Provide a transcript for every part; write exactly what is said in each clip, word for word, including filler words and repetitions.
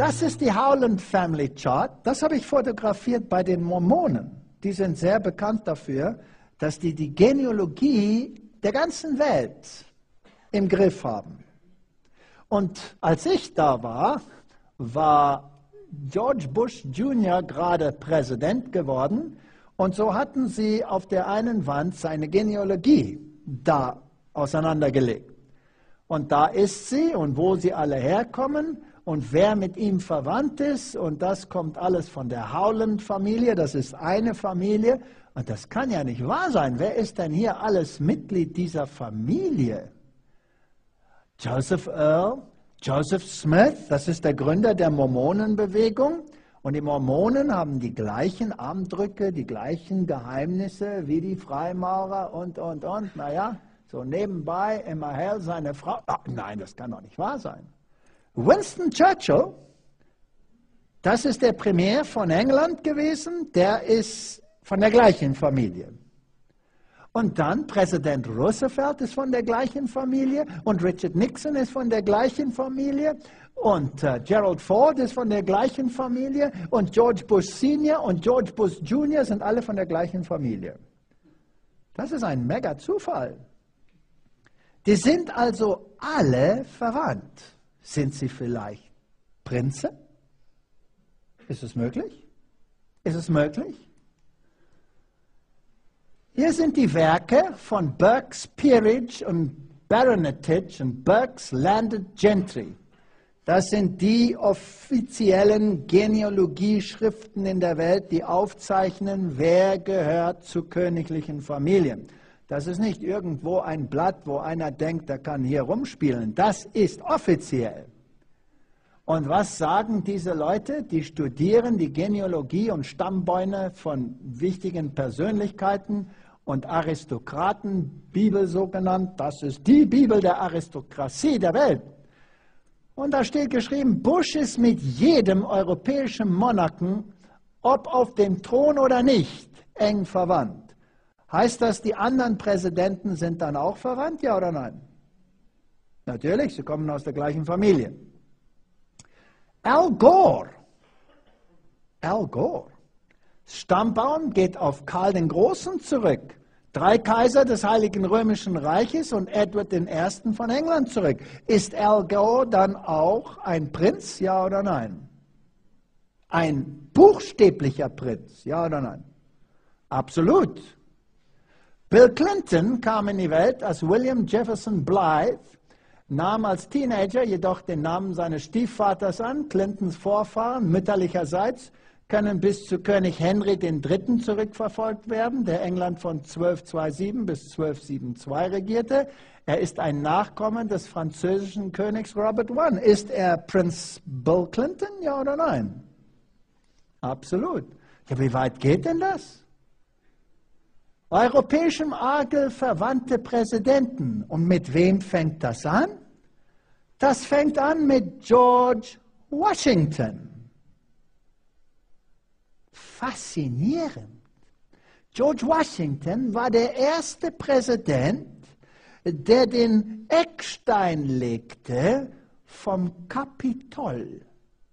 Das ist die Howland Family Chart. Das habe ich fotografiert bei den Mormonen. Die sind sehr bekannt dafür, dass die die Genealogie der ganzen Welt im Griff haben. Und als ich da war, war George Bush Junior gerade Präsident geworden. Und so hatten sie auf der einen Wand seine Genealogie da auseinandergelegt. Und da ist sie und wo sie alle herkommen und wer mit ihm verwandt ist. Und das kommt alles von der Howland-Familie. Das ist eine Familie. Und das kann ja nicht wahr sein. Wer ist denn hier alles Mitglied dieser Familie? Joseph Earl, Joseph Smith, das ist der Gründer der Mormonenbewegung. Und die Mormonen haben die gleichen Armdrücke, die gleichen Geheimnisse wie die Freimaurer und, und, und. Naja, so nebenbei immer hell seine Frau. Ach, nein, das kann doch nicht wahr sein. Winston Churchill, das ist der Premier von England gewesen, der ist von der gleichen Familie. Und dann Präsident Roosevelt ist von der gleichen Familie und Richard Nixon ist von der gleichen Familie und äh, Gerald Ford ist von der gleichen Familie und George Bush Senior und George Bush Junior sind alle von der gleichen Familie. Das ist ein mega Zufall. Die sind also alle verwandt. Sind sie vielleicht Prinze? Ist es möglich? Ist es möglich? Hier sind die Werke von Burke's Peerage und Baronetage und Burke's Landed Gentry. Das sind die offiziellen Genealogieschriften in der Welt, die aufzeichnen, wer gehört zu königlichen Familien. Das ist nicht irgendwo ein Blatt, wo einer denkt, der kann hier rumspielen. Das ist offiziell. Und was sagen diese Leute? Die studieren die Genealogie und Stammbäume von wichtigen Persönlichkeiten und Aristokraten, Bibel so genannt. Das ist die Bibel der Aristokratie der Welt. Und da steht geschrieben, Bush ist mit jedem europäischen Monarchen, ob auf dem Thron oder nicht, eng verwandt. Heißt das, die anderen Präsidenten sind dann auch verwandt, ja oder nein? Natürlich, sie kommen aus der gleichen Familie. Al Gore, Al Gore, Stammbaum geht auf Karl den Großen zurück. Drei Kaiser des Heiligen Römischen Reiches und Edward der Erste von England zurück. Ist Al Gore dann auch ein Prinz, ja oder nein? Ein buchstäblicher Prinz, ja oder nein? Absolut. Bill Clinton kam in die Welt als William Jefferson Blythe, nahm als Teenager jedoch den Namen seines Stiefvaters an. Clintons Vorfahren mütterlicherseits können bis zu König Henry der Dritte zurückverfolgt werden, der England von zwölfhundertsiebenundzwanzig bis zwölfhundertzweiundzwanzig regierte. Er ist ein Nachkomme des französischen Königs Robert der Erste. Ist er Prinz Bill Clinton, ja oder nein? Absolut. Ja, wie weit geht denn das? Europäischem Adel verwandte Präsidenten. Und mit wem fängt das an? Das fängt an mit George Washington. Faszinierend. George Washington war der erste Präsident, der den Eckstein legte vom Kapitolgebäude.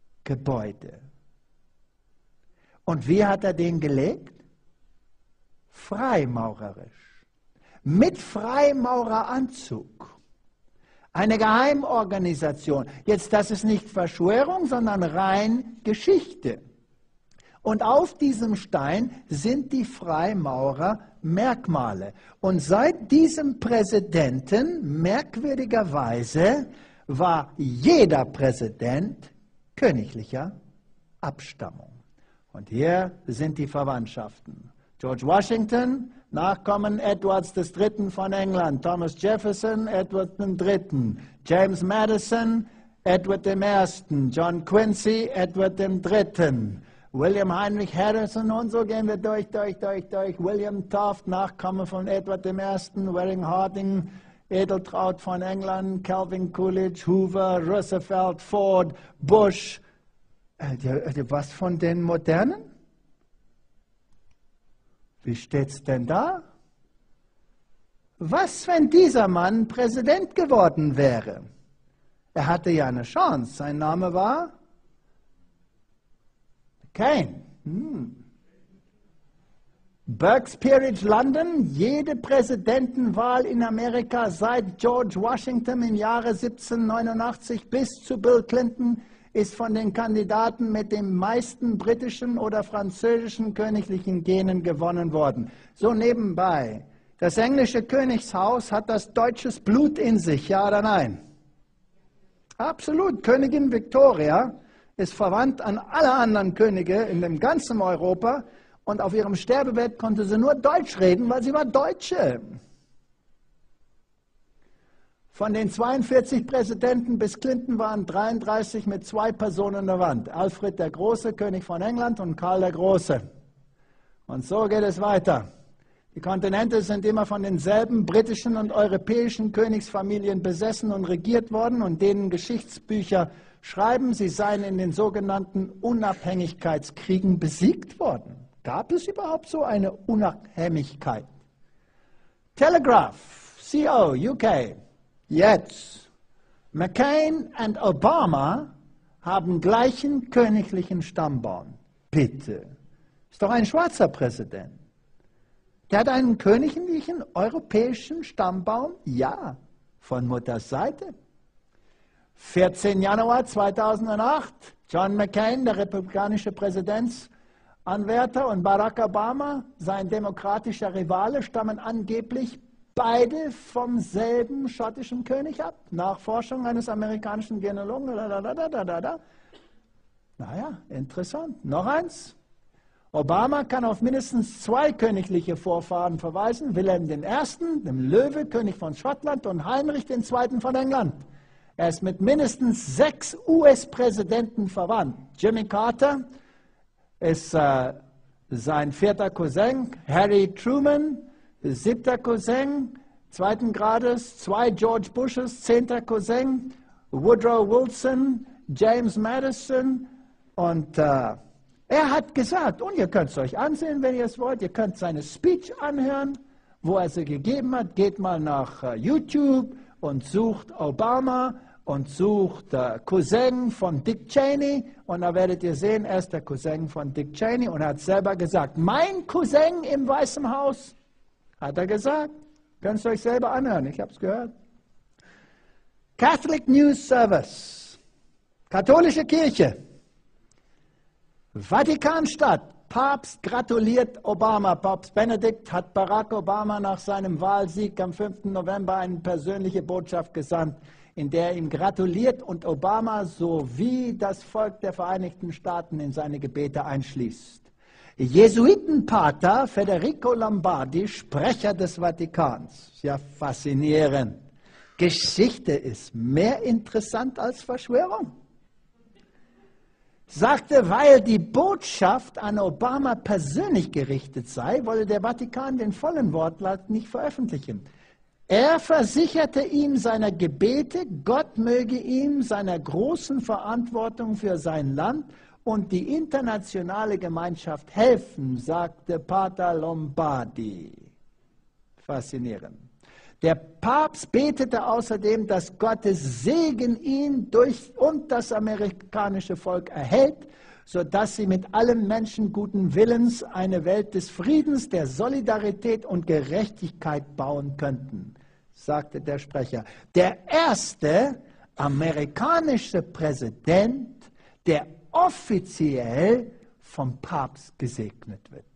Und wie hat er den gelegt? Freimaurerisch, mit Freimaureranzug, eine Geheimorganisation. Jetzt, das ist nicht Verschwörung, sondern rein Geschichte. Und auf diesem Stein sind die Freimaurer Merkmale. Und seit diesem Präsidenten, merkwürdigerweise, war jeder Präsident königlicher Abstammung. Und hier sind die Verwandtschaften. George Washington, Nachkommen Edwards des Dritten von England, Thomas Jefferson, Edward der Dritte, James Madison, Edward der Erste, John Quincy, Edward der Dritte, William Heinrich Harrison und so gehen wir durch, durch, durch, durch, William Taft, Nachkomme von Edward der Erste, Waring Harding, Edeltraud von England, Calvin Coolidge, Hoover, Roosevelt, Ford, Bush. Was von den Modernen? Wie steht's denn da? Was, wenn dieser Mann Präsident geworden wäre? Er hatte ja eine Chance. Sein Name war Kein. Hm. Burke's Peerage London, jede Präsidentenwahl in Amerika seit George Washington im Jahre siebzehnhundertneunundachtzig bis zu Bill Clinton ist von den Kandidaten mit den meisten britischen oder französischen königlichen Genen gewonnen worden. So nebenbei, das englische Königshaus hat das deutsches Blut in sich, ja oder nein? Absolut, Königin Victoria ist verwandt an alle anderen Könige in dem ganzen Europa. Und auf ihrem Sterbebett konnte sie nur Deutsch reden, weil sie war Deutsche. Von den zweiundvierzig Präsidenten bis Clinton waren dreiunddreißig mit zwei Personen an der Wand. Alfred der Große, König von England, und Karl der Große. Und so geht es weiter. Die Kontinente sind immer von denselben britischen und europäischen Königsfamilien besessen und regiert worden, und denen Geschichtsbücher schreiben, sie seien in den sogenannten Unabhängigkeitskriegen besiegt worden. Gab es überhaupt so eine Unabhängigkeit? Telegraph, C O, U K. Jetzt. McCain und Obama haben gleichen königlichen Stammbaum. Bitte. Ist doch ein schwarzer Präsident. Der hat einen königlichen europäischen Stammbaum? Ja. Von Mutters Seite. vierzehnten Januar zweitausendacht. John McCain, der republikanische Präsidentsanwärter, und Barack Obama, sein demokratischer Rivale, stammen angeblich beide vom selben schottischen König ab. Nachforschung eines amerikanischen Genealogen. Da, da, da, da, da, da. Naja, interessant. Noch eins. Obama kann auf mindestens zwei königliche Vorfahren verweisen. Wilhelm der Erste., dem Löwe, König von Schottland, und Heinrich der Zweite. von England. Er ist mit mindestens sechs U S-Präsidenten verwandt. Jimmy Carter ist äh, sein vierter Cousin, Harry Truman, siebter Cousin, zweiten Grades, zwei George Bushes, zehnter Cousin, Woodrow Wilson, James Madison, und äh, er hat gesagt, und ihr könnt es euch ansehen, wenn ihr es wollt, ihr könnt seine Speech anhören, wo er sie gegeben hat, geht mal nach äh, YouTube und sucht Obama und sucht äh, Cousin von Dick Cheney, und da werdet ihr sehen, er ist der Cousin von Dick Cheney, und er hat selber gesagt, mein Cousin im Weißen Haus, hat er gesagt. Könnt ihr euch selber anhören, ich habe es gehört. Catholic News Service, katholische Kirche, Vatikanstadt, Papst gratuliert Obama. Papst Benedikt hat Barack Obama nach seinem Wahlsieg am fünften November eine persönliche Botschaft gesandt, in der er ihm gratuliert und Obama sowie das Volk der Vereinigten Staaten in seine Gebete einschließt. Jesuitenpater Federico Lombardi, Sprecher des Vatikans. Ja, faszinierend. Geschichte ist mehr interessant als Verschwörung. Sagte, weil die Botschaft an Obama persönlich gerichtet sei, wolle der Vatikan den vollen Wortlaut nicht veröffentlichen. Er versicherte ihm seiner Gebete, Gott möge ihm seiner großen Verantwortung für sein Land und die internationale Gemeinschaft helfen, sagte Pater Lombardi. Faszinierend. Der Papst betete außerdem, dass Gottes Segen ihn durch und das amerikanische Volk erhält, sodass sie mit allen Menschen guten Willens eine Welt des Friedens, der Solidarität und Gerechtigkeit bauen könnten, sagte der Sprecher. Der erste amerikanische Präsident, der offiziell vom Papst gesegnet wird.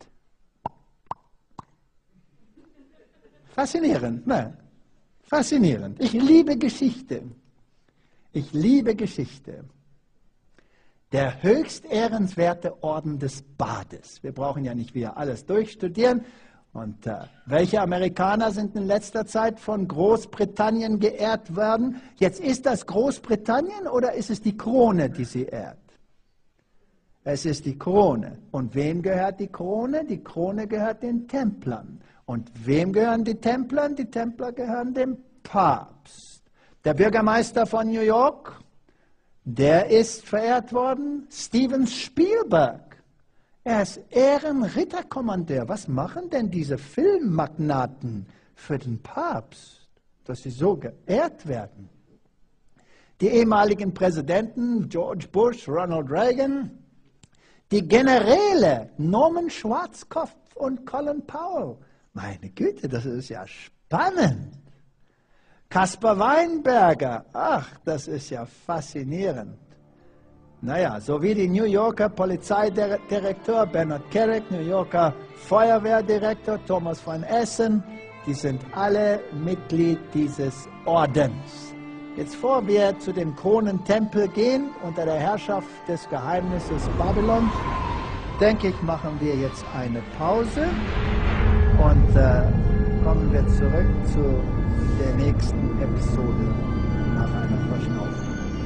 Faszinierend, ne? Faszinierend. Ich liebe Geschichte. Ich liebe Geschichte. Der höchst ehrenswerte Orden des Bades. Wir brauchen ja nicht wieder alles durchstudieren. Und äh, welche Amerikaner sind in letzter Zeit von Großbritannien geehrt worden? Jetzt ist das Großbritannien oder ist es die Krone, die sie ehrt? Es ist die Krone. Und wem gehört die Krone? Die Krone gehört den Templern. Und wem gehören die Templer? Die Templer gehören dem Papst. Der Bürgermeister von New York, der ist verehrt worden. Steven Spielberg, er ist Ehrenritterkommandeur. Was machen denn diese Filmmagnaten für den Papst, dass sie so geehrt werden? Die ehemaligen Präsidenten, George Bush, Ronald Reagan, Die Generäle Norman Schwarzkopf und Colin Powell. Meine Güte, das ist ja spannend. Caspar Weinberger, ach, das ist ja faszinierend. Naja, sowie die New Yorker Polizeidirektor Bernard Kerik, New Yorker Feuerwehrdirektor Thomas von Essen, die sind alle Mitglied dieses Ordens. Jetzt, bevor wir zu dem Kronentempel gehen, unter der Herrschaft des Geheimnisses Babylons, denke ich, machen wir jetzt eine Pause und äh, kommen wir zurück zu der nächsten Episode nach einer Verschnaufung.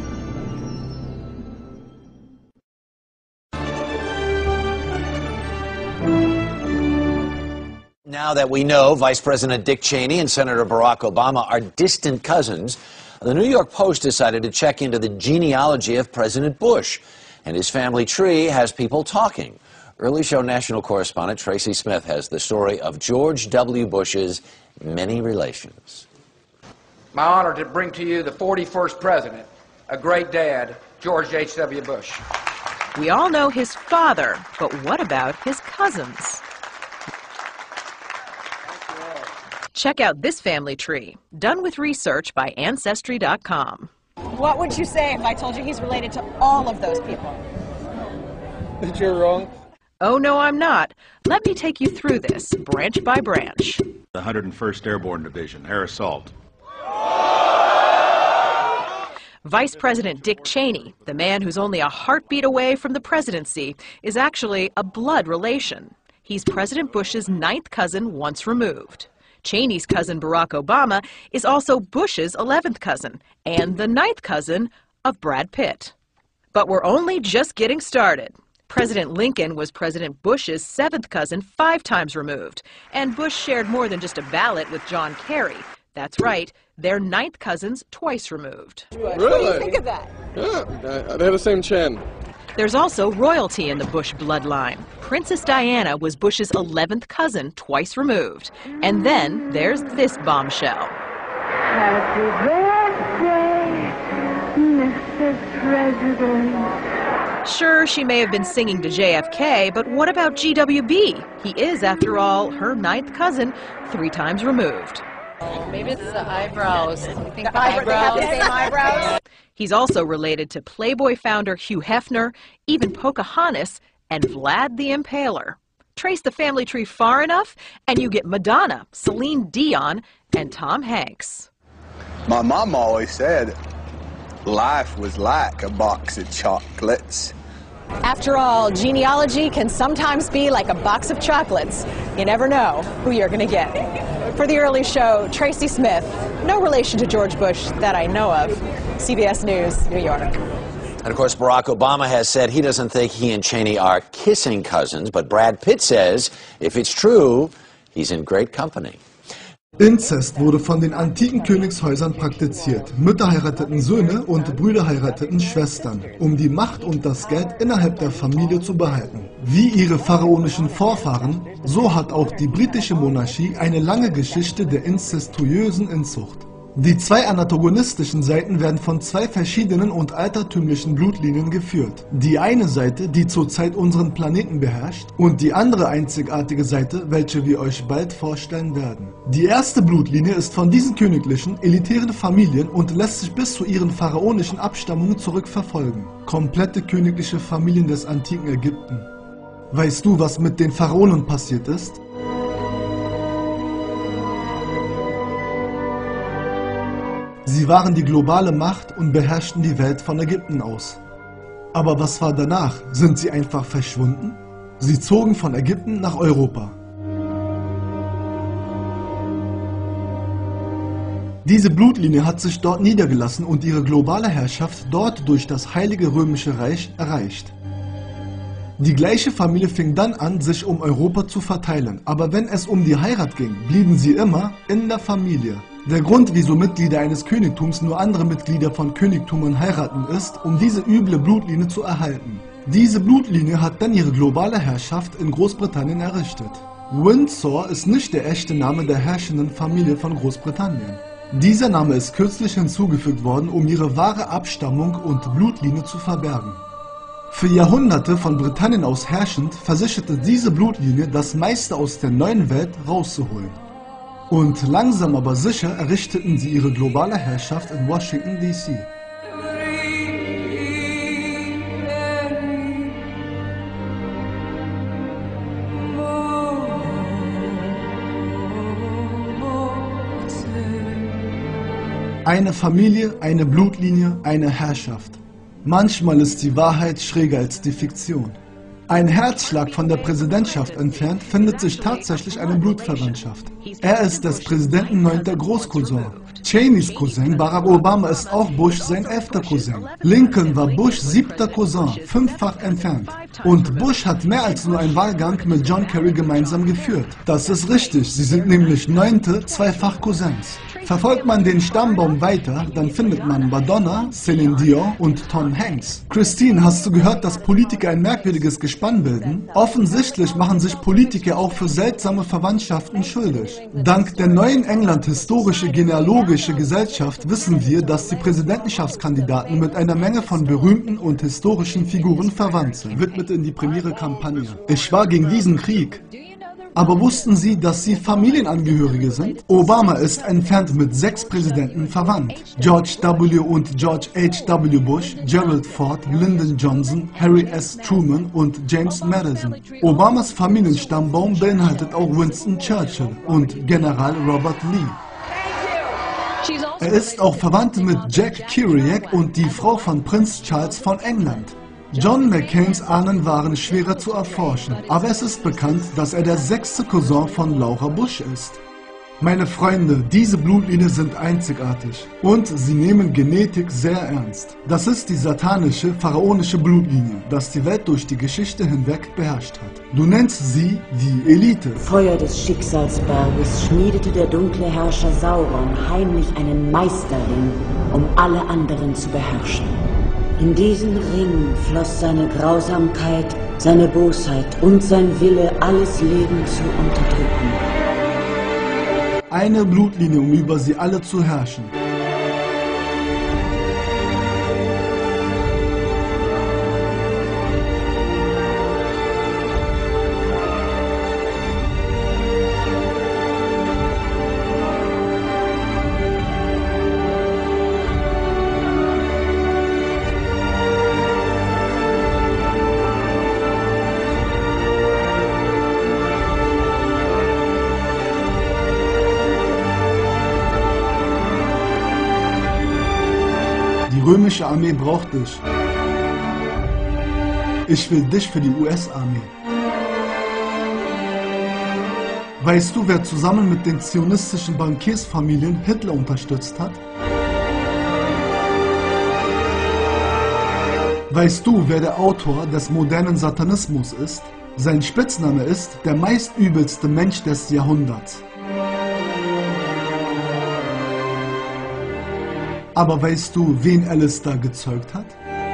Now that we know Vice President Dick Cheney and Senator Barack Obama are distant cousins, the New York Post decided to check into the genealogy of President Bush, and his family tree has people talking. Early Show national correspondent Tracy Smith has the story of George W. Bush's many relations. My honor to bring to you the forty-first president, a great dad, George H W. Bush. We all know his father, but what about his cousins? Check out this family tree, done with research by Ancestry dot com. What would you say if I told you he's related to all of those people? That you're wrong. Oh, no, I'm not. Let me take you through this, branch by branch. The one hundred first Airborne Division, Harris Salt. Vice President Dick Cheney, the man who's only a heartbeat away from the presidency, is actually a blood relation. He's President Bush's ninth cousin once removed. Cheney's cousin Barack Obama is also Bush's eleventh cousin and the ninth cousin of Brad Pitt. But we're only just getting started. President Lincoln was President Bush's seventh cousin five times removed, and Bush shared more than just a ballot with John Kerry. That's right, they're ninth cousins twice removed. Really? What do you think of that? Yeah, they have the same chin. There's also royalty in the Bush bloodline. Princess Diana was Bush's eleventh cousin twice removed. And then there's this bombshell. Happy birthday, Mister President. Sure, she may have been singing to J F K, but what about G W B? He is, after all, her ninth cousin, three times removed. Maybe it's the eyebrows. You think The the eyebrows. They have eyebrows? the same eyebrows? He's also related to Playboy founder Hugh Hefner, even Pocahontas, and Vlad the Impaler. Trace the family tree far enough, and you get Madonna, Celine Dion, and Tom Hanks. My mom always said life was like a box of chocolates. After all, genealogy can sometimes be like a box of chocolates. You never know who you're going to get. For The Early Show, Tracy Smith, no relation to George Bush that I know of. C B S News, New York. And of course, Barack Obama has said he doesn't think he and Cheney are kissing cousins, but Brad Pitt says if it's true, he's in great company. Inzest wurde von den antiken Königshäusern praktiziert. Mütter heirateten Söhne und Brüder heirateten Schwestern, um die Macht und das Geld innerhalb der Familie zu behalten. Wie ihre pharaonischen Vorfahren, so hat auch die britische Monarchie eine lange Geschichte der inzestuösen Inzucht. Die zwei antagonistischen Seiten werden von zwei verschiedenen und altertümlichen Blutlinien geführt. Die eine Seite, die zurzeit unseren Planeten beherrscht, und die andere einzigartige Seite, welche wir euch bald vorstellen werden. Die erste Blutlinie ist von diesen königlichen, elitären Familien und lässt sich bis zu ihren pharaonischen Abstammungen zurückverfolgen. Komplette königliche Familien des antiken Ägypten. Weißt du, was mit den Pharaonen passiert ist? Sie waren die globale Macht und beherrschten die Welt von Ägypten aus. Aber was war danach? Sind sie einfach verschwunden? Sie zogen von Ägypten nach Europa. Diese Blutlinie hat sich dort niedergelassen und ihre globale Herrschaft dort durch das Heilige Römische Reich erreicht. Die gleiche Familie fing dann an, sich um Europa zu verteilen, aber wenn es um die Heirat ging, blieben sie immer in der Familie. Der Grund, wieso Mitglieder eines Königtums nur andere Mitglieder von Königtümern heiraten, ist, um diese üble Blutlinie zu erhalten. Diese Blutlinie hat dann ihre globale Herrschaft in Großbritannien errichtet. Windsor ist nicht der echte Name der herrschenden Familie von Großbritannien. Dieser Name ist kürzlich hinzugefügt worden, um ihre wahre Abstammung und Blutlinie zu verbergen. Für Jahrhunderte von Britannien aus herrschend, versicherte diese Blutlinie, das meiste aus der neuen Welt rauszuholen. Und langsam aber sicher errichteten sie ihre globale Herrschaft in Washington D C Eine Familie, eine Blutlinie, eine Herrschaft. Manchmal ist die Wahrheit schräger als die Fiktion. Ein Herzschlag von der Präsidentschaft entfernt findet sich tatsächlich eine Blutverwandtschaft. Er ist des Präsidenten neunter Großcousin. Cheneys Cousin Barack Obama ist auch Bush sein elfter Cousin. Lincoln war Bush siebter Cousin, fünffach entfernt. Und Bush hat mehr als nur einen Wahlgang mit John Kerry gemeinsam geführt. Das ist richtig, sie sind nämlich neunte, zweifach Cousins. Verfolgt man den Stammbaum weiter, dann findet man Madonna, Celine Dion und Tom Hanks. Christine, hast du gehört, dass Politiker ein merkwürdiges Gespann bilden? Offensichtlich machen sich Politiker auch für seltsame Verwandtschaften schuldig. Dank der neuen England-historische genealogische Gesellschaft wissen wir, dass die Präsidentschaftskandidaten mit einer Menge von berühmten und historischen Figuren verwandt sind. Widmet in die Premiere-Kampagne. Ich war gegen diesen Krieg. Aber wussten Sie, dass Sie Familienangehörige sind? Obama ist entfernt mit sechs Präsidenten verwandt. George W. und George H W. Bush, Gerald Ford, Lyndon Johnson, Harry S. Truman und James Madison. Obamas Familienstammbaum beinhaltet auch Winston Churchill und General Robert Lee. Er ist auch verwandt mit Jack Kerouac und die Frau von Prinz Charles von England. John McCains Ahnen waren schwerer zu erforschen, aber es ist bekannt, dass er der sechste Cousin von Laura Bush ist. Meine Freunde, diese Blutlinien sind einzigartig und sie nehmen Genetik sehr ernst. Das ist die satanische, pharaonische Blutlinie, das die Welt durch die Geschichte hinweg beherrscht hat. Du nennst sie die Elite. Feuer des Schicksalsberges schmiedete der dunkle Herrscher Sauron heimlich einen Meisterring, um alle anderen zu beherrschen. In diesen Ring floss seine Grausamkeit, seine Bosheit und sein Wille, alles Leben zu unterdrücken. Eine Blutlinie, um über sie alle zu herrschen. Die römische Armee braucht dich. Ich will dich für die U S-Armee. Weißt du, wer zusammen mit den zionistischen Bankiersfamilien Hitler unterstützt hat? Weißt du, wer der Autor des modernen Satanismus ist? Sein Spitzname ist der meistübelste Mensch des Jahrhunderts. Aber weißt du, wen Alistair gezeugt hat?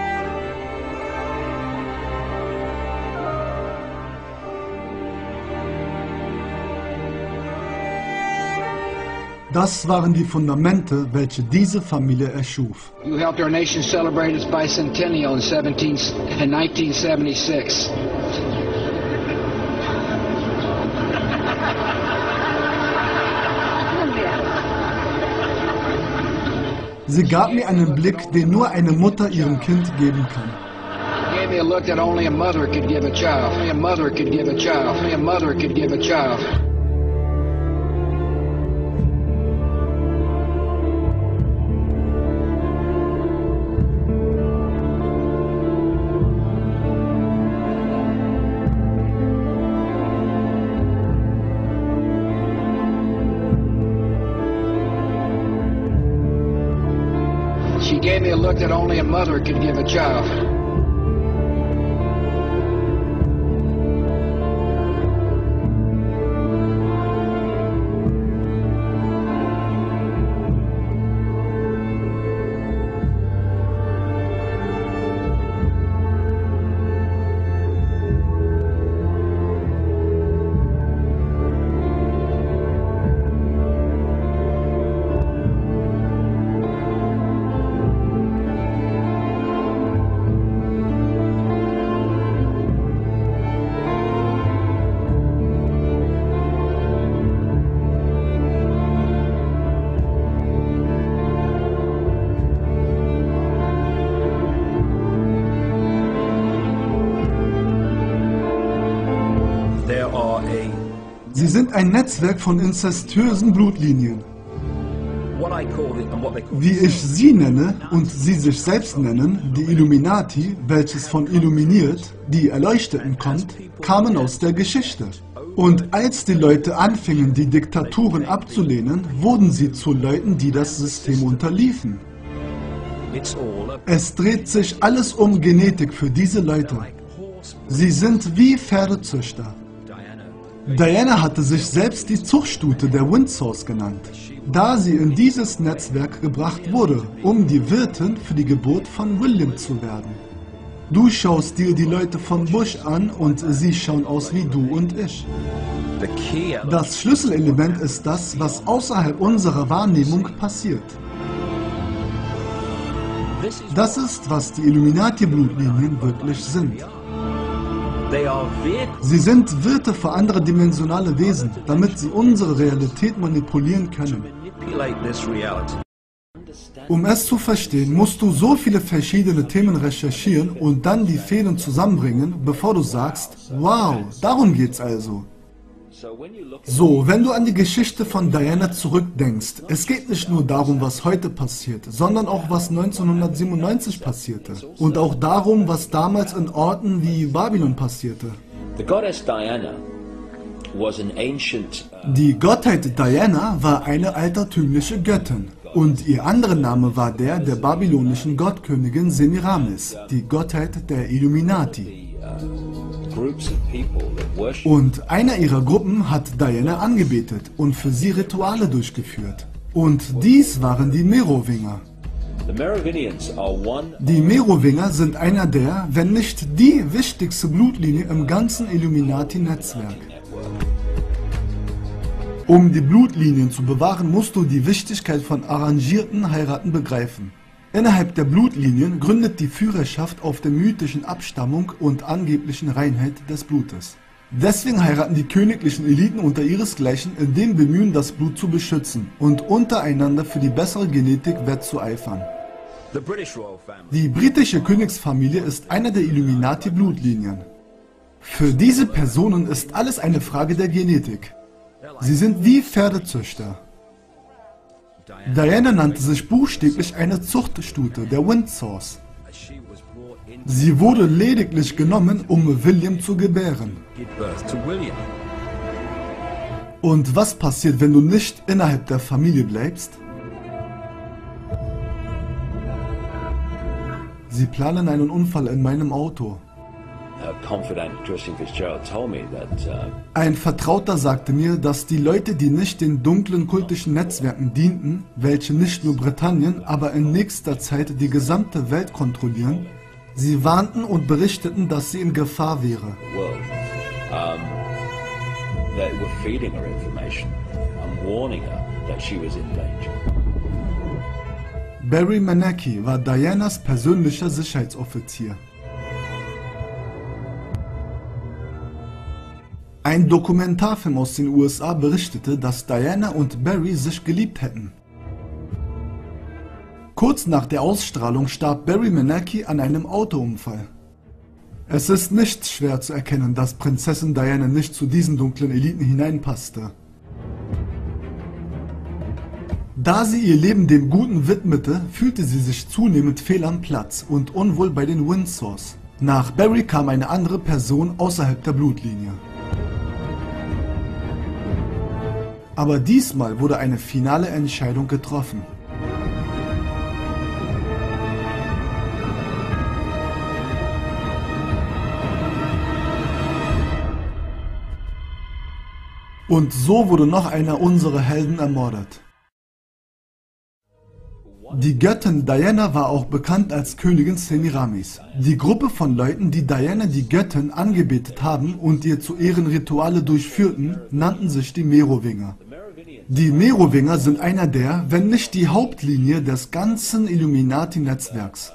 Das waren die Fundamente, welche diese Familie erschuf. You helped our nation celebrate its bicentennial in nineteen seventy-six. Sie gab mir einen Blick, den nur eine Mutter ihrem Kind geben kann. She gave me a look that only a mother could give a child. Only a mother could give a child. Only a mother could give a child. She gave me a look that only a mother could give a child. Sie sind ein Netzwerk von inzestösen Blutlinien. Wie ich sie nenne und sie sich selbst nennen, die Illuminati, welches von illuminiert, die Erleuchteten kommt, kamen aus der Geschichte. Und als die Leute anfingen, die Diktaturen abzulehnen, wurden sie zu Leuten, die das System unterliefen. Es dreht sich alles um Genetik für diese Leute. Sie sind wie Pferdezüchter. Diana hatte sich selbst die Zuchtstute der Windsors genannt, da sie in dieses Netzwerk gebracht wurde, um die Wirtin für die Geburt von William zu werden. Du schaust dir die Leute von Bush an und sie schauen aus wie du und ich. Das Schlüsselelement ist das, was außerhalb unserer Wahrnehmung passiert. Das ist, was die Illuminati-Blutlinien wirklich sind. Sie sind Wirte für andere dimensionale Wesen, damit sie unsere Realität manipulieren können. Um es zu verstehen, musst du so viele verschiedene Themen recherchieren und dann die Fäden zusammenbringen, bevor du sagst, wow, darum geht's also. So, wenn du an die Geschichte von Diana zurückdenkst, es geht nicht nur darum, was heute passiert, sondern auch, was neunzehnhundertsiebenundneunzig passierte. Und auch darum, was damals in Orten wie Babylon passierte. Die Gottheit Diana war eine altertümliche Göttin. Und ihr anderer Name war der der babylonischen Gottkönigin Semiramis, die Gottheit der Illuminati. Und einer ihrer Gruppen hat Diana angebetet und für sie Rituale durchgeführt. Und dies waren die Merowinger. Die Merowinger sind einer der, wenn nicht die wichtigste Blutlinie im ganzen Illuminati-Netzwerk. Um die Blutlinien zu bewahren, musst du die Wichtigkeit von arrangierten Heiraten begreifen. Innerhalb der Blutlinien gründet die Führerschaft auf der mythischen Abstammung und angeblichen Reinheit des Blutes. Deswegen heiraten die königlichen Eliten unter ihresgleichen in dem Bemühen, das Blut zu beschützen und untereinander für die bessere Genetik wettzueifern. Die britische Königsfamilie ist eine der Illuminati-Blutlinien. Für diese Personen ist alles eine Frage der Genetik. Sie sind wie Pferdezüchter. Diana nannte sich buchstäblich eine Zuchtstute der Windsors. Sie wurde lediglich genommen, um William zu gebären. Und was passiert, wenn du nicht innerhalb der Familie bleibst? Sie planen einen Unfall in meinem Auto. Ein Vertrauter sagte mir, dass die Leute, die nicht den dunklen kultischen Netzwerken dienten, welche nicht nur Britannien, aber in nächster Zeit die gesamte Welt kontrollieren, sie warnten und berichteten, dass sie in Gefahr wäre. Barry Manaki war Dianas persönlicher Sicherheitsoffizier. Ein Dokumentarfilm aus den U S A berichtete, dass Diana und Barry sich geliebt hätten. Kurz nach der Ausstrahlung starb Barry Manaki an einem Autounfall. Es ist nicht schwer zu erkennen, dass Prinzessin Diana nicht zu diesen dunklen Eliten hineinpasste. Da sie ihr Leben dem Guten widmete, fühlte sie sich zunehmend fehl am Platz und unwohl bei den Windsors. Nach Barry kam eine andere Person außerhalb der Blutlinie. Aber diesmal wurde eine finale Entscheidung getroffen. Und so wurde noch einer unserer Helden ermordet. Die Göttin Diana war auch bekannt als Königin Semiramis. Die Gruppe von Leuten, die Diana die Göttin angebetet haben und ihr zu Ehren Rituale durchführten, nannten sich die Merowinger. Die Merowinger sind einer der, wenn nicht die Hauptlinie des ganzen Illuminati-Netzwerks.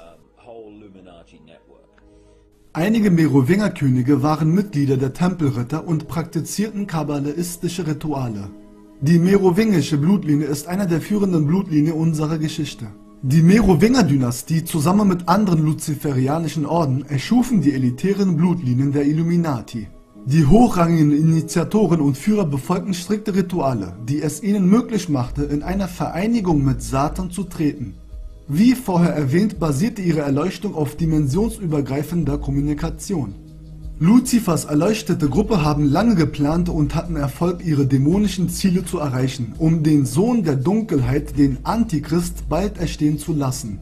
Einige Merowinger-Könige waren Mitglieder der Tempelritter und praktizierten kabbalistische Rituale. Die merowingische Blutlinie ist einer der führenden Blutlinien unserer Geschichte. Die Merowinger-Dynastie zusammen mit anderen luziferianischen Orden erschufen die elitären Blutlinien der Illuminati. Die hochrangigen Initiatoren und Führer befolgten strikte Rituale, die es ihnen möglich machte, in eine Vereinigung mit Satan zu treten. Wie vorher erwähnt, basierte ihre Erleuchtung auf dimensionsübergreifender Kommunikation. Luzifers erleuchtete Gruppe haben lange geplant und hatten Erfolg, ihre dämonischen Ziele zu erreichen, um den Sohn der Dunkelheit, den Antichrist, bald erstehen zu lassen.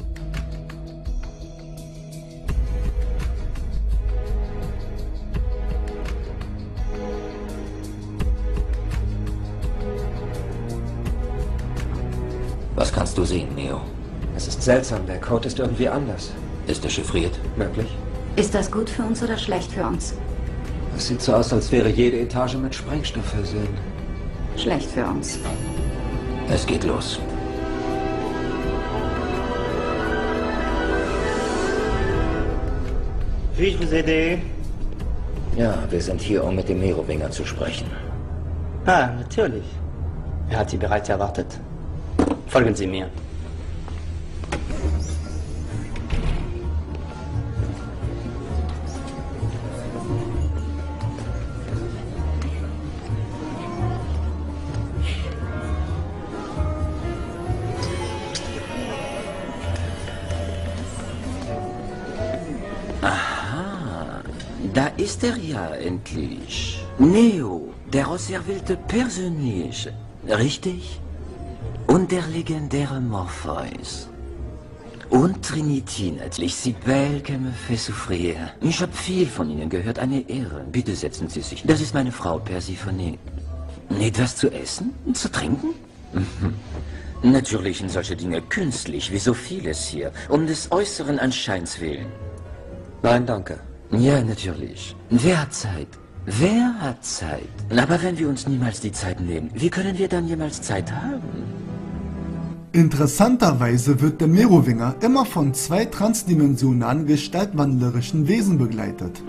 Was kannst du sehen, Neo? Es ist seltsam, der Code ist irgendwie anders. Ist er chiffriert? Möglich. Ist das gut für uns oder schlecht für uns? Es sieht so aus, als wäre jede Etage mit Sprengstoff versehen. Schlecht für uns. Es geht los. Puis-je vous aider? Ja, wir sind hier, um mit dem Merowinger zu sprechen. Ah, natürlich. Er hat Sie bereits erwartet. Folgen Sie mir. Aha, da ist er ja endlich. Neo, der auserwählte persönlich, richtig? Und der legendäre Morpheus. Und Trinity natürlich, Sibel que me fait souffrir. Ich habe viel von Ihnen gehört, eine Ehre. Bitte setzen Sie sich. Das ist meine Frau, Persephone. Etwas zu essen? Zu trinken? Natürlich sind solche Dinge künstlich, wie so vieles hier, um des äußeren Anscheins willen. Nein, danke. Ja, natürlich. Wer hat Zeit? Wer hat Zeit? Aber wenn wir uns niemals die Zeit nehmen, wie können wir dann jemals Zeit haben? Interessanterweise wird der Merowinger immer von zwei transdimensionalen gestaltwandlerischen Wesen begleitet.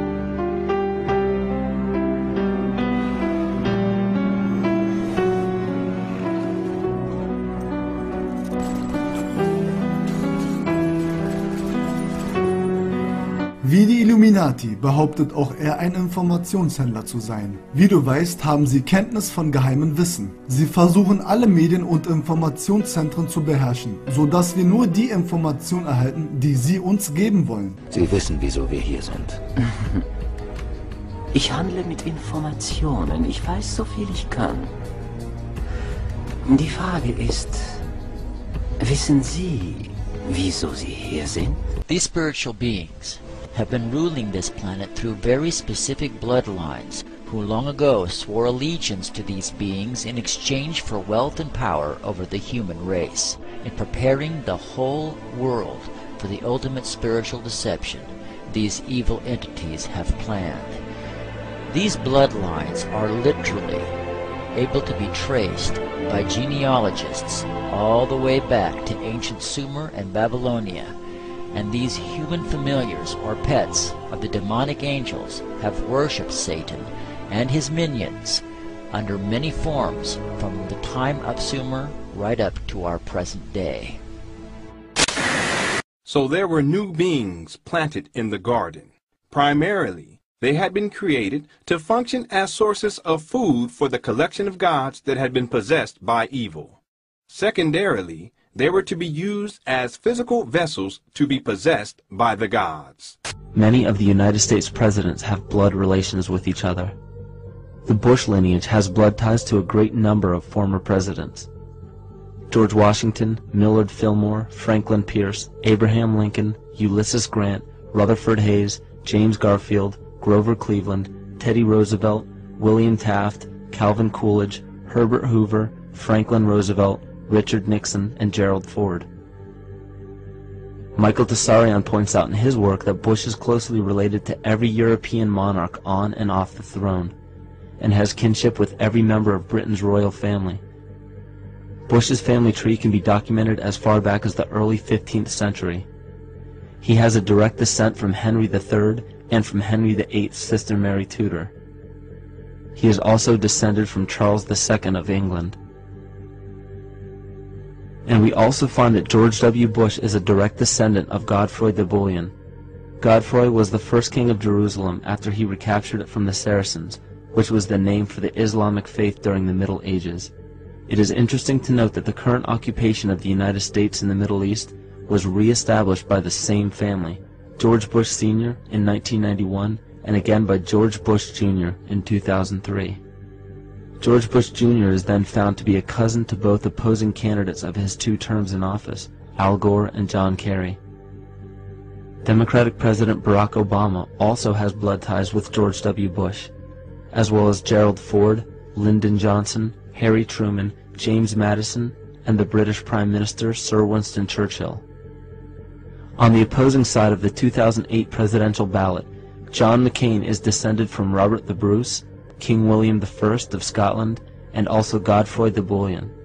Wie die Illuminati behauptet auch er, ein Informationshändler zu sein. Wie du weißt, haben sie Kenntnis von geheimem Wissen. Sie versuchen alle Medien und Informationszentren zu beherrschen, sodass wir nur die Informationen erhalten, die sie uns geben wollen. Sie wissen, wieso wir hier sind. Ich handle mit Informationen. Ich weiß, so viel ich kann. Die Frage ist, wissen Sie, wieso Sie hier sind? These spiritual beings have been ruling this planet through very specific bloodlines, who long ago swore allegiance to these beings in exchange for wealth and power over the human race, in preparing the whole world for the ultimate spiritual deception these evil entities have planned. These bloodlines are literally able to be traced by genealogists all the way back to ancient Sumer and Babylonia, and these human familiars or pets of the demonic angels have worshipped Satan and his minions under many forms from the time of Sumer right up to our present day. So there were new beings planted in the garden. Primarily, they had been created to function as sources of food for the collection of gods that had been possessed by evil. Secondarily, they were to be used as physical vessels to be possessed by the gods. Many of the United States presidents have blood relations with each other. The Bush lineage has blood ties to a great number of former presidents. George Washington, Millard Fillmore, Franklin Pierce, Abraham Lincoln, Ulysses Grant, Rutherford Hayes, James Garfield, Grover Cleveland, Teddy Roosevelt, William Taft, Calvin Coolidge, Herbert Hoover, Franklin Roosevelt, Richard Nixon, and Gerald Ford. Michael Tessarion points out in his work that Bush is closely related to every European monarch on and off the throne, and has kinship with every member of Britain's royal family. Bush's family tree can be documented as far back as the early fifteenth century. He has a direct descent from Henry the Third and from Henry the Eighth's sister Mary Tudor. He is also descended from Charles the Second of England. And we also find that George W. Bush is a direct descendant of Godfrey de Bouillon, Godfrey was the first king of Jerusalem after he recaptured it from the Saracens, which was the name for the Islamic faith during the Middle Ages. It is interesting to note that the current occupation of the United States in the Middle East was re-established by the same family, George Bush Senior in nineteen ninety-one, and again by George Bush Junior in two thousand three. George Bush Junior is then found to be a cousin to both opposing candidates of his two terms in office, Al Gore and John Kerry. Democratic President Barack Obama also has blood ties with George W. Bush, as well as Gerald Ford, Lyndon Johnson, Harry Truman, James Madison, and the British Prime Minister Sir Winston Churchill. On the opposing side of the two thousand eight presidential ballot, John McCain is descended from Robert the Bruce, King William the First of Scotland, and also Godfrey the Bullion.